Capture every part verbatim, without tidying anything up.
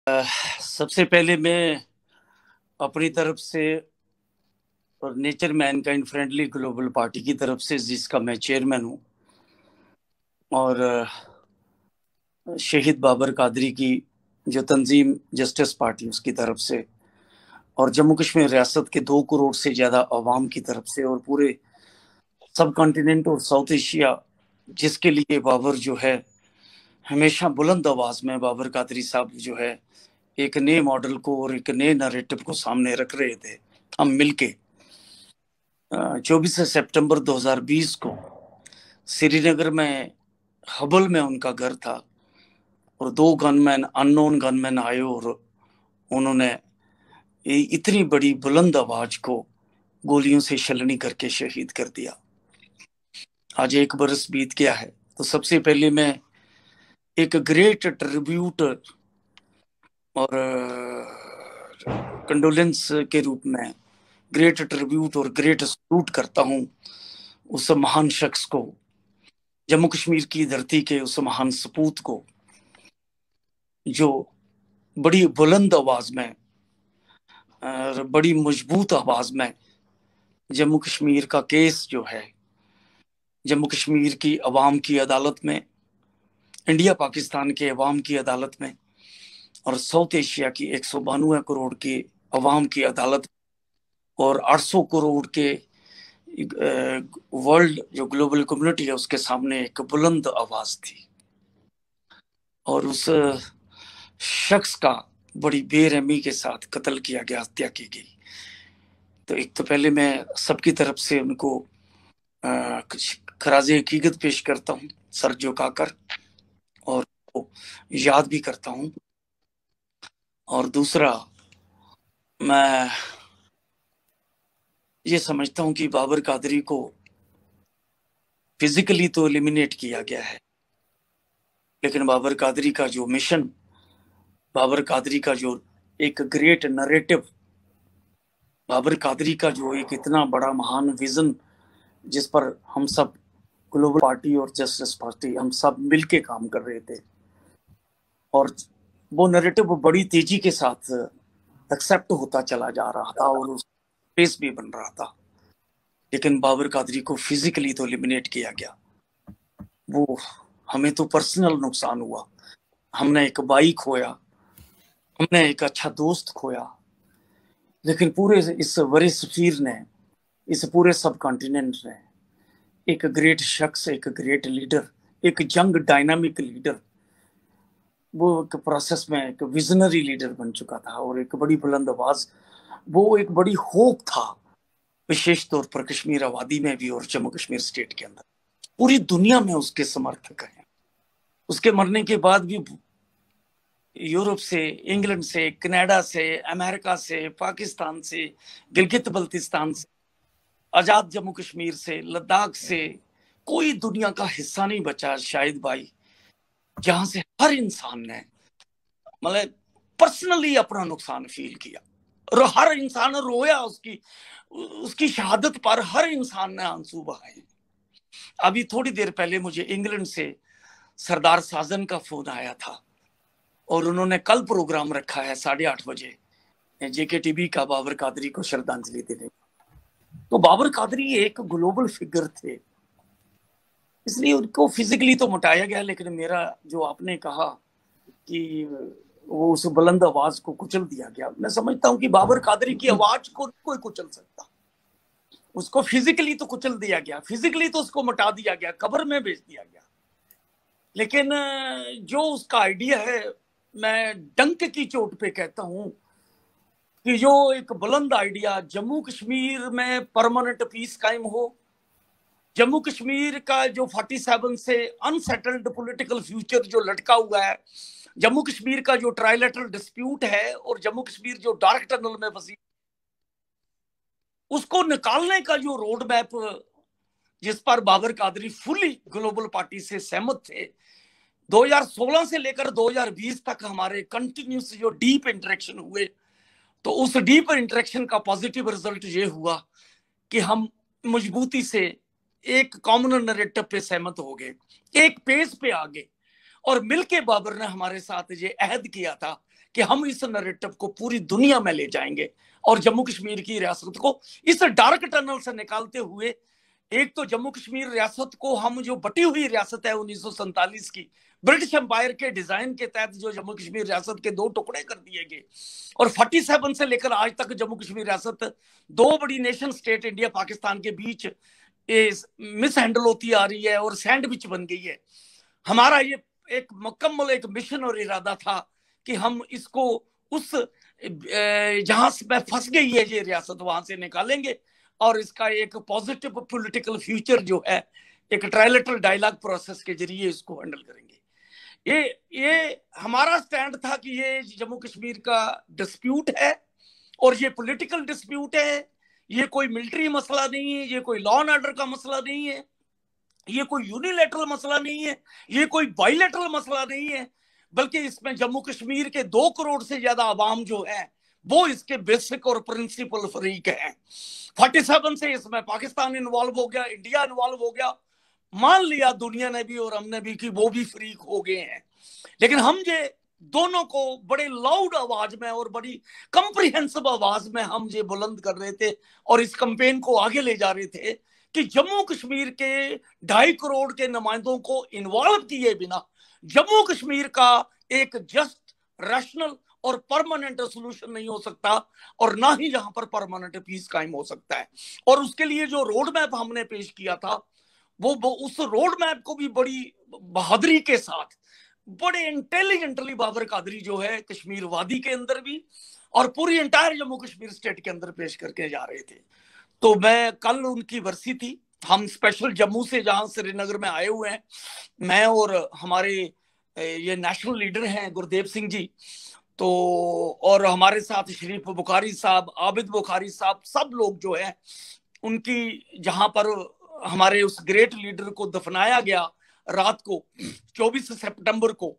अह, सबसे पहले मैं अपनी तरफ से और nature mankind friendly global party की तरफ से, जिसका मैं चेयरमैन हूँ, और शहीद बाबर कादरी की जो तंजीम जस्टिस पार्टी उसकी तरफ से, और जम्मू कश्मीर रियासत के दो करोड़ से ज़्यादा अवाम की तरफ से, और पूरे सब कॉन्टिनेंट और साउथ एशिया, जिसके लिए बाबर जो है हमेशा बुलंद आवाज में, बाबर कादरी साहब जो है एक नए मॉडल को और एक नए नैरेटिव को सामने रख रहे थे। हम मिलके चौबीस सितंबर दो हज़ार बीस को श्रीनगर में हबल में उनका घर था, और दो गनमैन, अननोन गनमैन आए और उन्होंने इतनी बड़ी बुलंद आवाज को गोलियों से छलनी करके शहीद कर दिया। आज एक बरस बीत गया है। तो सबसे पहले मैं एक ग्रेट ट्रिब्यूट और कंडोलेंस के रूप में ग्रेट ट्रिब्यूट और ग्रेट सल्यूट करता हूं उस महान शख्स को, जम्मू कश्मीर की धरती के उस महान सपूत को, जो बड़ी बुलंद आवाज में और बड़ी मजबूत आवाज में जम्मू कश्मीर का केस जो है जम्मू कश्मीर की अवाम की अदालत में, इंडिया पाकिस्तान के अवाम की अदालत में, और साउथ एशिया की एक सौ बानवे करोड़ की अवाम की अदालत, और आठ सौ करोड़ के वर्ल्ड जो ग्लोबल कम्युनिटी है उसके सामने एक बुलंद आवाज थी। और उस शख्स का बड़ी बेरहमी के साथ कत्ल किया गया, हत्या की गई। तो एक तो पहले मैं सबकी तरफ से उनको खराजे हकीकत पेश करता हूँ, सर झुकाकर, और याद भी करता हूँ। और दूसरा, मैं ये समझता हूँ कि बाबर कादरी को फिजिकली तो एलिमिनेट किया गया है, लेकिन बाबर कादरी का जो मिशन, बाबर कादरी का जो एक ग्रेट नरेटिव, बाबर कादरी का जो एक इतना बड़ा महान विजन, जिस पर हम सब ग्लोबल पार्टी और जस्टिस पार्टी हम सब मिलके काम कर रहे थे, और वो नरेटिव बड़ी तेजी के साथ एक्सेप्ट होता चला जा रहा था और उस पेस भी बन रहा था। लेकिन बाबर कादरी को फिजिकली तो एलिमिनेट किया गया। वो हमें तो पर्सनल नुकसान हुआ, हमने एक भाई खोया, हमने एक अच्छा दोस्त खोया, लेकिन पूरे इस वरिष्ठ सफीर ने, इस पूरे सब कॉन्टिनेंट ने एक ग्रेट शख्स, एक ग्रेट लीडर, एक यंग डायनामिक लीडर, वो एक प्रोसेस में एक विजनरी लीडर बन चुका था, और एक बड़ी बुलंद आवाज, वो एक बड़ी होप था, विशेष तौर पर कश्मीर आबादी में भी और जम्मू कश्मीर स्टेट के अंदर। पूरी दुनिया में उसके समर्थक हैं। उसके मरने के बाद भी यूरोप से, इंग्लैंड से, कनाडा से, अमेरिका से, पाकिस्तान से, गिलगित बल्तिस्तान से, आजाद जम्मू कश्मीर से, लद्दाख से, कोई दुनिया का हिस्सा नहीं बचा शाहिद भाई, जहां से हर इंसान ने मतलब पर्सनली अपना नुकसान फील किया, और हर इंसान रोया उसकी उसकी शहादत पर। हर इंसान ने आंसू बहाए। अभी थोड़ी देर पहले मुझे इंग्लैंड से सरदार साजन का फोन आया था, और उन्होंने कल प्रोग्राम रखा है साढ़े आठ बजे जेके टीवी का, बाबर कादरी को श्रद्धांजलि देने। तो बाबर कादरी एक ग्लोबल फिगर थे, इसलिए उनको फिजिकली तो मिटाया गया, लेकिन मेरा जो आपने कहा कि वो उस बुलंद आवाज को कुचल दिया गया, मैं समझता हूँ कि बाबर कादरी की आवाज को कोई कुचल सकता, उसको फिजिकली तो कुचल दिया गया, फिजिकली तो उसको मिटा दिया गया, कब्र में भेज दिया गया, लेकिन जो उसका आइडिया है, मैं डंक की चोट पे कहता हूं कि जो एक बुलंद आइडिया, जम्मू कश्मीर में परमानेंट पीस कायम हो, जम्मू कश्मीर का जो सैंतालीस से अनसेटल्ड पॉलिटिकल फ्यूचर जो लटका हुआ है, जम्मू कश्मीर का जो ट्राइलेटरल डिस्प्यूट है, और जम्मू कश्मीर जो डार्क टनल में फंसी, उसको निकालने का जो रोड मैप, जिस पर Babar Qadri fully global party से सहमत थे, दो हज़ार सोलह से लेकर दो हज़ार बीस तक हमारे कंटिन्यूस जो डीप इंटरेक्शन हुए, तो उस डीप इंटरेक्शन का पॉजिटिव रिजल्ट ये हुआ कि हम मजबूती से एक कॉमन नैरेटिव पे सहमत हो गए, एक पेज पे आ गए, और मिलके बाबर ने हमारे साथ ये अहद किया था कि हम इस नैरेटिव को पूरी दुनिया में ले जाएंगे और जम्मू कश्मीर की रियासत को इस डार्क टनल से निकालते हुए, एक तो जम्मू कश्मीर रियासत को हम जो बटी हुई रियासत है उन्नीस सौ सैंतालीस की ब्रिटिश एम्पायर के डिजाइन के तहत जो जम्मू कश्मीर रियासत के दो टुकड़े कर दिए गए और सैंतालीस से लेकर आज तक जम्मू कश्मीर रियासत दो बड़ी नेशन स्टेट इंडिया पाकिस्तान के बीच मिस हैंडल होती आ रही है और सैंडविच बन गई है। हमारा ये एक मुकम्मल एक मिशन और इरादा था कि हम इसको उस जहां से फंस गई है ये रियासत वहां से निकालेंगे और इसका एक पॉजिटिव पॉलिटिकल फ्यूचर जो है एक ट्रायलेटरल डायलॉग प्रोसेस के जरिए इसको हैंडल करेंगे। ये ये हमारा स्टैंड था कि ये जम्मू कश्मीर का डिस्प्यूट है और ये पॉलिटिकल डिस्प्यूट है, ये कोई मिलिट्री मसला नहीं है, ये कोई लॉ एंड ऑर्डर का मसला नहीं है, ये कोई यूनिलैटरल मसला नहीं है, ये कोई बाइलैटरल मसला नहीं है, बल्कि इसमें जम्मू कश्मीर के दो करोड़ से ज्यादा आवाम जो है वो इसके बेसिक और प्रिंसिपल फरीक हैं। सैंतालीस से इसमें पाकिस्तान इन्वॉल्व हो गया, इंडिया इन्वॉल्व हो गया, मान लिया दुनिया ने भी और हमने भी कि वो भी फ्रीक हो गए हैं, लेकिन हम ये दोनों को बड़े लाउड आवाज में और बड़ी कंप्रिहेंसिव आवाज में हम ये बुलंद कर रहे थे और इस कैंपेन को आगे ले जा रहे थे कि जम्मू कश्मीर के ढाई करोड़ के नुमाइंदों को इन्वॉल्व किए बिना जम्मू कश्मीर का एक जस्ट रैशनल और परमानेंट सोल्यूशन नहीं हो सकता और ना ही यहाँ पर परमानेंट पीस कायम हो सकता है। और उसके लिए जो रोड मैप हमने पेश किया था वो, वो उस रोड मैप को भी बड़ी बहादुरी के साथ बड़े इंटेलिजेंटली बाबर कादरी जो है कश्मीर वादी के अंदर भी और पूरी इंटायर जम्मू कश्मीर स्टेट के अंदर पेश करके जा रहे थे। तो मैं कल उनकी बरसी थी, हम स्पेशल जम्मू से जहां श्रीनगर में आए हुए हैं, मैं और हमारे ये नेशनल लीडर हैं गुरदेव सिंह जी, तो और हमारे साथ शरीफ बुखारी साहब, आबिद बुखारी साहब, सब लोग जो है उनकी जहां पर हमारे उस ग्रेट लीडर को दफनाया गया रात को चौबीस सितंबर को,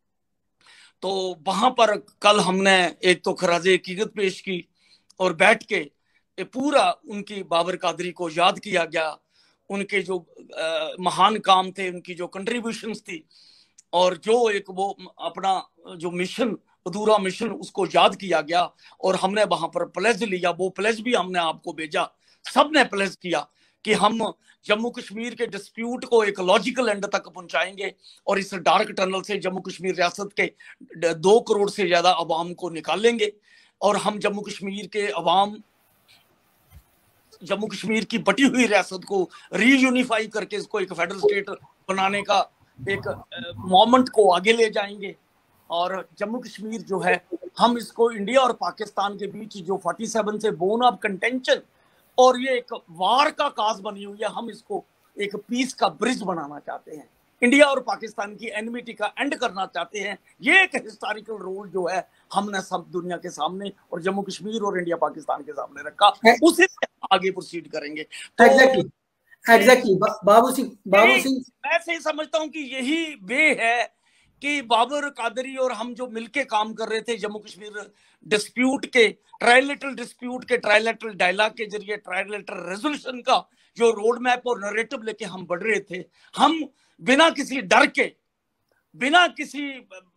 तो वहां पर कल हमने एक तो खराजे अकीदत पेश की और बैठ के ये पूरा उनकी बाबर कादरी को याद किया गया, उनके जो आ, महान काम थे, उनकी जो कंट्रीब्यूशंस थी और जो एक वो अपना जो मिशन अधूरा मिशन उसको याद किया गया और हमने वहां पर प्लेज लिया। वो प्लेज भी हमने आपको भेजा, सबने प्लेज किया कि हम जम्मू कश्मीर के डिस्प्यूट को एक लॉजिकल एंड तक पहुंचाएंगे और इस डार्क टनल से जम्मू कश्मीर रियासत के दो करोड़ से ज्यादा अवाम को निकालेंगे और हम जम्मू कश्मीर के अवाम जम्मू कश्मीर की बटी हुई रियासत को रीयूनिफाई करके इसको एक फेडरल स्टेट बनाने का एक मोमेंट को आगे ले जाएंगे और जम्मू कश्मीर जो है हम इसको इंडिया और पाकिस्तान के बीच जो सैंतालीस से बोन ऑफ कंटेंशन और ये एक वार का काज बनी हुई है, हम इसको एक पीस का ब्रिज बनाना चाहते हैं, इंडिया और पाकिस्तान की एनिमिटी का एंड करना चाहते हैं। ये एक हिस्टोरिकल रोल जो है हमने सब दुनिया के सामने और जम्मू कश्मीर और इंडिया पाकिस्तान के सामने रखा, उसी से आगे प्रोसीड करेंगे। तो एग्जैक्टली एग्जैक्टली बाबू सिंह बाबू सिंह मैं सही समझता हूँ कि यही वे है कि बाबर कादरी और हम जो मिलके काम कर रहे थे जम्मू कश्मीर डिस्प्यूट के ट्रायलेटरल डिस्प्यूट के ट्रायलेटरल डायलॉग के जरिए ट्रायलेटरल रेजोल्यूशन का जो रोड मैप और नैरेटिव लेके हम बढ़ रहे थे, हम बिना किसी डर के, बिना किसी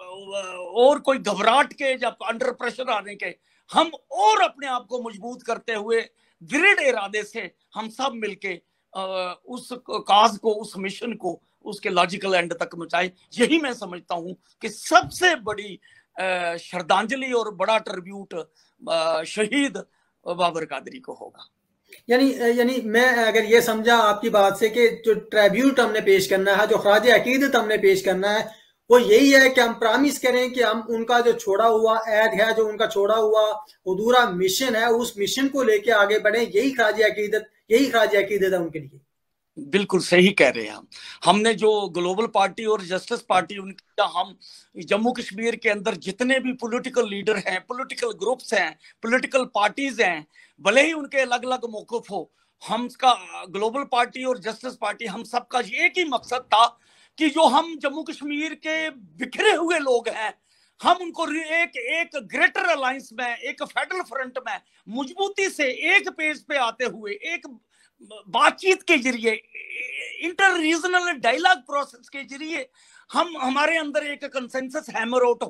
और कोई घबराहट के या अंडर प्रेशर आने के, हम और अपने आप को मजबूत करते हुए दृढ़ इरादे से हम सब मिलके उस काज को, उस मिशन को उसके लॉजिकल एंड तक पहुंचाए। यही मैं समझता हूं कि सबसे बड़ी श्रद्धांजलि और बड़ा ट्रिब्यूट शहीद बाबर कादरी को होगा। यानी यानी मैं अगर ये समझा आपकी बात से कि जो ट्रिब्यूट हमने पेश करना है, जो खराज अकीदत हमने पेश करना है, वो यही है कि हम प्रॉमिस करें कि हम उनका जो छोड़ा हुआ ऐद है, जो उनका छोड़ा हुआ अधूरा मिशन है, उस मिशन को लेके आगे बढ़े। यही खराज अकीदत यही खराज अकीदत है उनके लिए। बिल्कुल सही कह रहे हैं हम। हमने जो ग्लोबल पार्टी और जस्टिस पार्टी उनका, हम जम्मू कश्मीर के अंदर जितने भी पॉलिटिकल लीडर हैं, पॉलिटिकल ग्रुप्स हैं, पॉलिटिकल पार्टीज हैं, भले ही उनके अलग अलग मौक़िफ़ हो, हम इसका ग्लोबल पार्टी और जस्टिस पार्टी हम सबका एक ही मकसद था कि जो हम जम्मू कश्मीर के बिखरे हुए लोग हैं, हम उनको एक एक ग्रेटर अलायंस में, एक फेडरल फ्रंट में मजबूती से एक पेज पे आते हुए एक बातचीत के जरिए, इंटर रीजनल डायलॉग प्रोसेस के जरिए हम हमारे अंदर एक कंसेंसस हैमर आउट हो,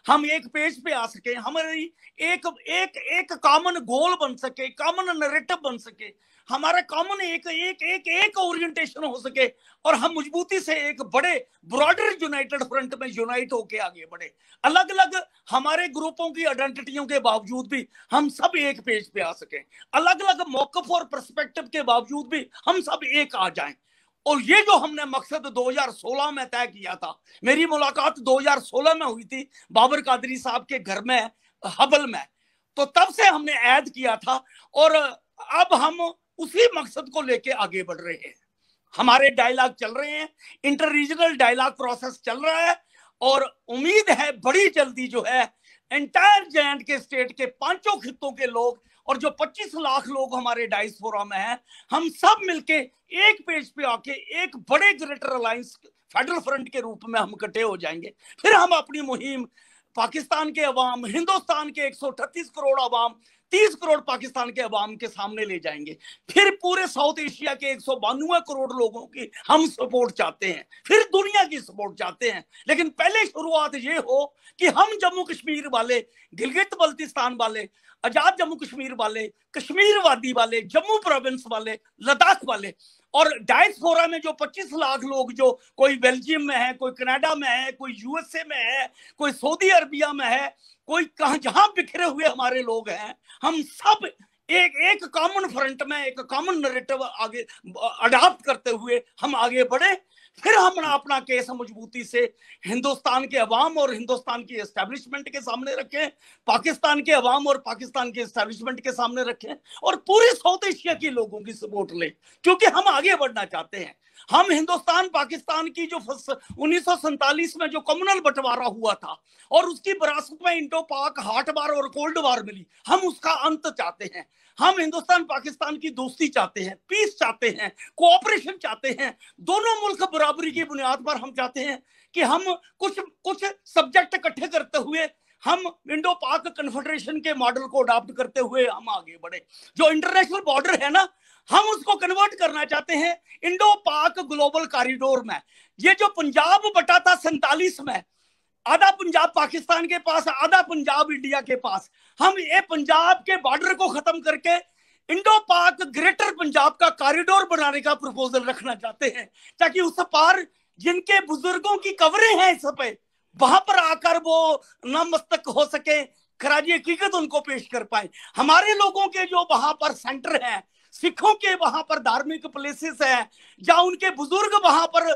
हम एक पेज पे आ सके, हमारी एक एक एक कॉमन गोल बन सके, कॉमन नैरेटिव बन सके, हमारा कॉमन एक एक एक एक ओरिएंटेशन हो सके और हम मजबूती से एक बड़े ब्रॉडर यूनाइटेड फ्रंट में यूनाइट होके आगे बढ़े। अलग अलग हमारे ग्रुपों की आइडेंटिटियों के बावजूद भी हम सब एक पेज पे आ सके, अलग अलग मौकफ और पर्सपेक्टिव के बावजूद भी हम सब एक आ जाएं। और ये जो हमने मकसद दो हज़ार सोलह में तय किया था, मेरी मुलाकात दो हज़ार सोलह में हुई थी बाबर कादरी साहब के घर में हबल में, तो तब से हमने ऐद किया था और अब हम उसी मकसद को लेके आगे बढ़ रहे हैं। हमारे डायलॉग चल रहे हैं, इंटर रीजनल डायलॉग प्रोसेस चल रहा है और उम्मीद है बड़ी जल्दी जो है entire J and K state के पांचों खित्तों के लोग और जो पच्चीस लाख लोग हमारे डायस्पोरा में हैं, हम सब मिलके एक पेज पे आके एक बड़े ग्रेटर अलायंस फेडरल फ्रंट के रूप में हम इकट्ठे हो जाएंगे। फिर हम अपनी मुहिम पाकिस्तान के अवाम, हिंदुस्तान के एक सौ अड़तीस करोड़ अवाम, तीस करोड़ पाकिस्तान के अवाम के सामने ले जाएंगे। फिर पूरे साउथ एशिया के एक सौ बानवे करोड़ लोगों की हम सपोर्ट चाहते हैं, फिर दुनिया की सपोर्ट चाहते हैं। लेकिन पहले शुरुआत ये हो कि हम जम्मू कश्मीर वाले, गिलगित बल्तिस्तान वाले, आजाद जम्मू कश्मीर वाले, कश्मीर वादी वाले, जम्मू प्रोविंस वाले, लद्दाख वाले और डायस्पोरा में जो पच्चीस लाख लोग, जो कोई बेल्जियम में है, कोई कनाडा में है, कोई यूएसए में है, कोई सऊदी अरबिया में है, कोई कहां जहां बिखरे हुए हमारे लोग हैं, हम सब एक एक कॉमन फ्रंट में एक कॉमन नैरेटिव आगे अडॉप्ट करते हुए हम आगे बढ़े। फिर हम अपना केस मजबूती से हिंदुस्तान के अवाम और हिंदुस्तान की एस्टेब्लिशमेंट के सामने रखें, पाकिस्तान के अवाम और पाकिस्तान के एस्टेब्लिशमेंट के सामने रखें और पूरे साउथ एशिया के लोगों की सपोर्ट लें, क्योंकि हम आगे बढ़ना चाहते हैं। हम हिंदुस्तान पाकिस्तान की जो उन्नीस सौ सैंतालीस में जो कम्युनल बंटवारा हुआ था और उसकी विरासत में इंडो पाक हाट वार और कोल्ड वार मिली, हम उसका अंत चाहते हैं। हम हिंदुस्तान पाकिस्तान की दोस्ती चाहते हैं, पीस चाहते हैं, कोऑपरेशन चाहते हैं, दोनों मुल्क बराबरी की बुनियाद पर हम चाहते हैं कि हम कुछ कुछ सब्जेक्ट इकट्ठे करते हुए हम इंडो पाक कन्फेडरेशन के मॉडल को अडॉप्ट करते हुए हम आगे बढ़े। जो इंटरनेशनल बॉर्डर है ना, हम उसको कन्वर्ट करना चाहते हैं इंडो पाक ग्लोबल कॉरिडोर में। ये जो पंजाब बटा था सैंतालीस में, आधा पंजाब पाकिस्तान के पास, आधा पंजाब इंडिया के पास, हम ये पंजाब के बॉर्डर को खत्म करके इंडो पाक ग्रेटर पंजाब का कॉरिडोर बनाने का प्रपोजल रखना चाहते हैं, ताकि उस पार जिनके बुजुर्गों की कब्रें हैं इस पे, वहां पर आकर वो नतमस्तक हो सके, खराजी हकीकत उनको पेश कर पाए। हमारे लोगों के जो वहां पर सेंटर हैं, सिखों के वहां पर धार्मिक प्लेसेस है, जहां उनके बुजुर्ग वहां पर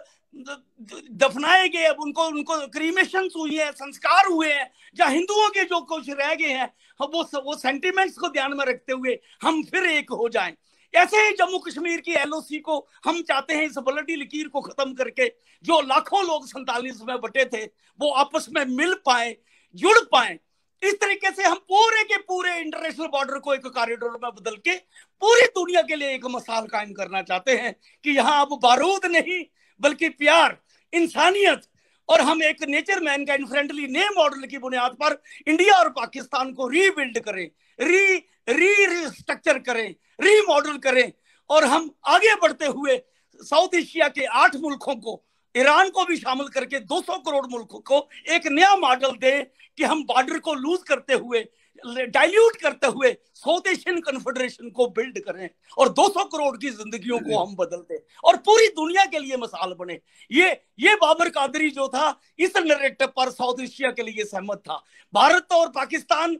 दफनाए गए, उनको उनको क्रीमेशन हुई है, संस्कार हुए हैं, जहां हिंदुओं के जो कुछ रह गए हैं, वो वो सेंटिमेंट्स को ध्यान में रखते हुए हम फिर एक हो जाएं। ऐसे ही जम्मू कश्मीर की एलओसी को हम चाहते हैं इस ब्लडी लकीर को खत्म करके जो लाखों लोग सैंतालीस में बटे थे वो आपस में मिल पाए, जुड़ पाए। इस तरीके से हम पूरे के पूरे इंटरनेशनल बॉर्डर को एक कॉरिडोर में बदल के पूरी दुनिया के लिए एक मिसाल कायम करना चाहते हैं कि यहाँ अब बारूद नहीं बल्कि प्यार, इंसानियत और हम एक नेचर मैनकाइंड फ्रेंडली नए मॉडल की बुनियाद पर इंडिया और पाकिस्तान को रीबिल्ड करें, री री स्ट्रक्चर करें, री मॉडल करें और हम आगे बढ़ते हुए साउथ एशिया के आठ मुल्कों को, ईरान को भी शामिल करके दो सौ करोड़ मुल्कों को एक नया मॉडल दे कि हम बॉर्डर को लूज करते हुए, डाइल्यूट करते हुए साउथ एशियन कन्फेडरेशन को बिल्ड करें और दो सौ करोड़ की जिंदगियों को हम बदल दें और पूरी दुनिया के लिए मिसाल बने। ये ये बाबर कादरी जो था इस नैरेटिव पर साउथ एशिया के लिए सहमत था। भारत और पाकिस्तान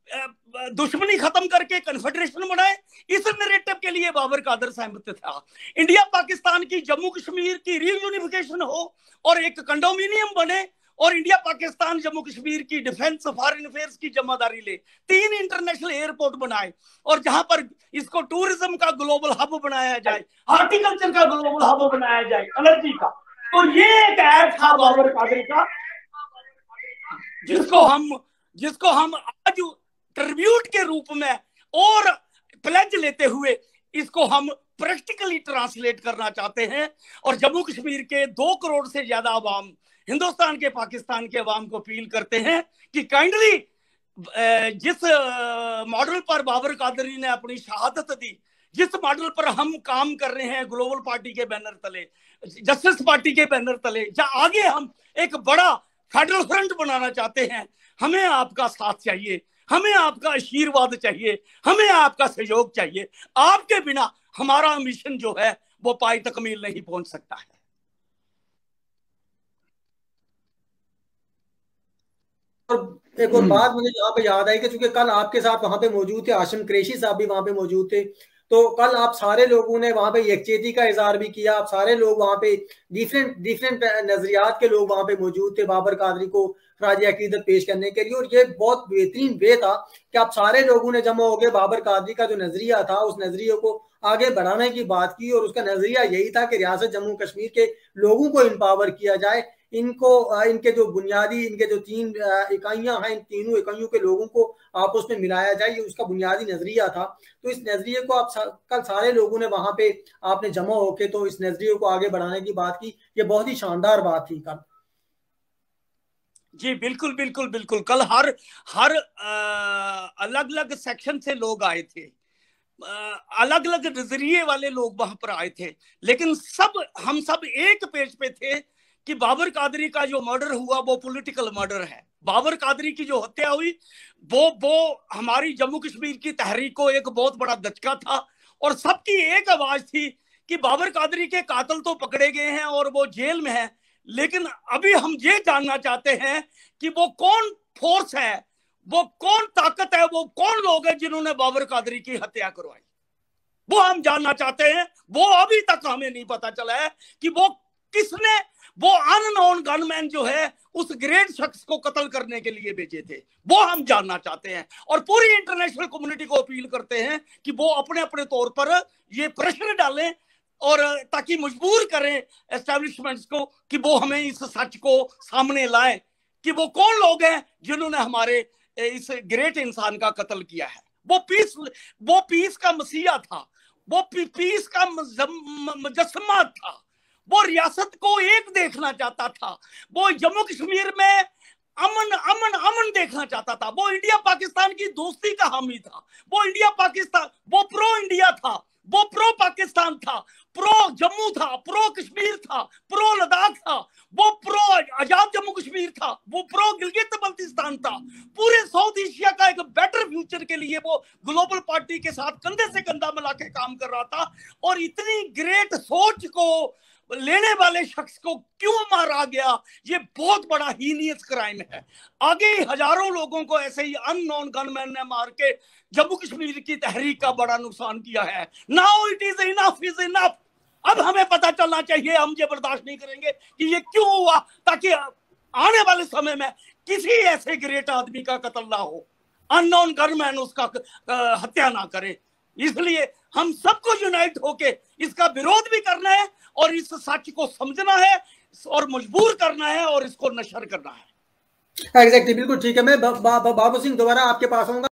दुश्मनी खत्म करके कन्फेडरेशन बनाए, इस नैरेटिव के लिए बाबर कादर सहमत था। इंडिया पाकिस्तान की जम्मू कश्मीर की रीयूनिफिकेशन हो और एक कंडोमिनियम बने और इंडिया पाकिस्तान जम्मू कश्मीर की डिफेंस फॉरेन अफेयर्स की जिम्मेदारी ले, तीन इंटरनेशनल एयरपोर्ट बनाए और जहां पर इसको टूरिज्म का ग्लोबल हब बनाया जाए, हॉर्टिकल्चर का ग्लोबल हब बनाया जाए, एनर्जी का। तो ये एक ऐड था बाबर कादरी का जिसको हम जिसको हम आज ट्रिब्यूट के रूप में और प्लेज लेते हुए इसको हम प्रैक्टिकली ट्रांसलेट करना चाहते हैं और जम्मू कश्मीर के दो करोड़ से ज्यादा अवाम, हिंदुस्तान के पाकिस्तान के अवाम को अपील करते हैं कि काइंडली जिस मॉडल पर बाबर कादरी ने अपनी शहादत दी, जिस मॉडल पर हम काम कर रहे हैं ग्लोबल पार्टी के बैनर तले, जस्टिस पार्टी के बैनर तले, जहां आगे हम एक बड़ा फेडरल फ्रंट बनाना चाहते हैं, हमें आपका साथ चाहिए, हमें आपका आशीर्वाद चाहिए, हमें आपका सहयोग चाहिए। आपके बिना हमारा मिशन जो है वो पाई तकमील नहीं पहुंच सकता है। और एक और बात मुझे यहाँ पे याद आई कि चूंकि कल आपके साथ वहां पे मौजूद थे, आशिम कुरैशी साहब भी वहां पे मौजूद थे, तो कल आप सारे लोगों ने वहां पे यकचेती का इजहार भी किया। आप सारे लोग वहां पे डिफरेंट डिफरेंट नजरियात के लोग वहां पे मौजूद थे बाबर कादरी को खराज अकीदत पेश करने के लिए। और ये बहुत बेहतरीन वे था कि आप सारे लोगों ने जमा होकर बाबर कादरी का जो नजरिया था उस नजरिए को आगे बढ़ाने की बात की। और उसका नजरिया यही था कि रियासत जम्मू कश्मीर के लोगों को इम्पावर किया जाए, इनको इनके जो बुनियादी इनके जो तीन इकाइयां हैं, इन तीनों इकाइयों के लोगों को आपस में मिलाया जाए, ये उसका बुनियादी नजरिया था। तो इस नजरिए को आप सा, कल सारे लोगों ने वहां पे आपने जमा होके तो इस नजरिए को आगे बढ़ाने की बात की। ये बहुत ही शानदार बात थी कल। जी बिल्कुल बिल्कुल बिल्कुल। कल हर हर अलग अलग सेक्शन से लोग आए थे, अलग अलग नजरिए वाले लोग वहां पर आए थे, लेकिन सब हम सब एक पेज पे थे कि बाबर कादरी का जो मर्डर हुआ वो पॉलिटिकल मर्डर है। बाबर कादरी की जो हत्या हुई वो वो हमारी जम्मू कश्मीर की तहरीक को एक बहुत बड़ा धचका था। और सबकी एक आवाज थी कि बाबर कादरी के कातिल तो पकड़े गए हैं और वो जेल में है, लेकिन अभी हम ये जानना चाहते हैं कि वो कौन फोर्स है, वो कौन ताकत है, वो कौन लोग हैं जिन्होंने बाबर कादरी की हत्या करवाई। वो हम जानना चाहते हैं। वो अभी तक हमें नहीं पता चला है कि वो किसने वो अननोन गनमैन जो है उस ग्रेट शख्स को कत्ल करने के लिए भेजे थे, वो हम जानना चाहते हैं। और पूरी इंटरनेशनल कम्युनिटी को अपील करते हैं कि वो अपने अपने तौर पर ये प्रेशर डालें और ताकि मजबूर करें एस्टेब्लिशमेंट्स को कि वो हमें इस सच को सामने लाएं कि वो कौन लोग हैं जिन्होंने हमारे इस ग्रेट इंसान का कत्ल किया है। वो पीस वो पीस का मसीहा था, वो पीस का मुजस्समा था, वो रियासत को एक देखना चाहता था, वो जम्मू कश्मीर में अमन अमन अमन देखना चाहता था, वो इंडिया पाकिस्तान की दोस्ती का हामी था, वो इंडिया पाकिस्तान वो प्रो इंडिया था, वो प्रो पाकिस्तान था, प्रो जम्मू था, प्रो कश्मीर था, प्रो लद्दाख था, वो प्रो आजाद जम्मू कश्मीर था, वो प्रो गिलगित बल्तिस्तान था। पूरे साउथ एशिया का एक बेटर फ्यूचर के लिए वो ग्लोबल पार्टी के साथ कंधे से कंधा मिला के काम कर रहा था। और इतनी ग्रेट सोच को लेने वाले शख्स को क्यों मारा गया, ये बहुत बड़ा हीनियस क्राइम है। आगे हजारों लोगों को ऐसे ही अननोन गनमैन ने मार के जम्मू कश्मीर की तहरीक का बड़ा नुकसान किया है। Now it is enough is enough. अब हमें पता चलना चाहिए, हम ये बर्दाश्त नहीं करेंगे कि ये क्यों हुआ, ताकि आने वाले समय में किसी ऐसे ग्रेट आदमी का कत्ल ना हो, अननोन गनमैन उसका हत्या ना करे। इसलिए हम सबको यूनाइट होके इसका विरोध भी करना है और इस सच को समझना है और मजबूर करना है और इसको नशर करना है। एग्जैक्टली, बिल्कुल ठीक है। मैं बाबू सिंह दोबारा आपके पास आऊंगा।